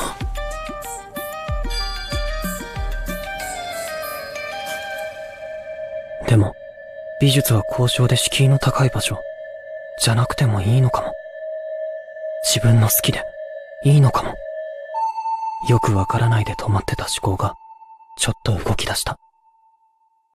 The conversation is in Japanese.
でも、美術は交渉で敷居の高い場所、じゃなくてもいいのかも。自分の好きで、いいのかも。よくわからないで止まってた思考が、ちょっと動き出した。